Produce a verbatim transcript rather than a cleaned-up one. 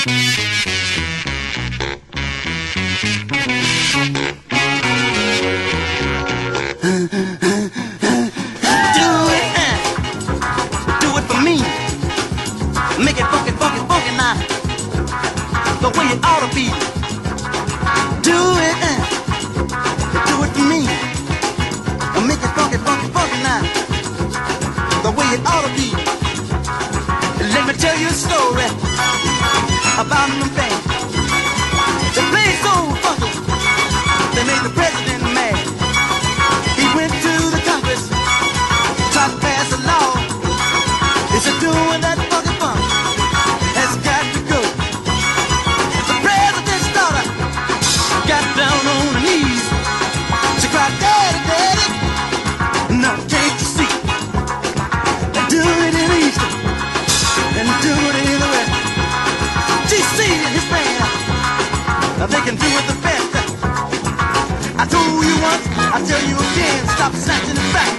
Make it funky, funky, funky now, the way it ought to be. Do it, uh, do it for me. Make it funky, funky, funky now, the way it ought to be. Let me tell you a story about them things. They play so funky, they made the president mad. He went to the Congress, tried to pass a law. He said doing that funky funk has got to go. The president's daughter got down on her knees. She cried, "Daddy, Daddy, no, can't you see? They do it in the East and do it in the West. G C and his band, they can do it the best. I told you once, I tell you again, stop snatching it back.